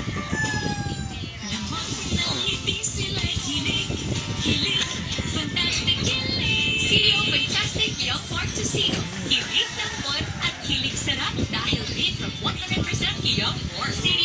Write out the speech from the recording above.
Fantastic Young Mark Tocino. Hilig ng at hilig sarap dahil made from 100% Young Mark.